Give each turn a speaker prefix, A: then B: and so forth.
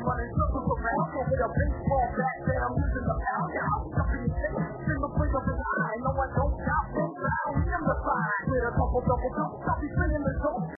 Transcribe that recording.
A: running circles around you with a baseball bat that I'm using to pound you. I'm stuck in your face, in the blink of an eye. No, I don't doubt me, I am the fire. With a couple double jumps, I'll be singing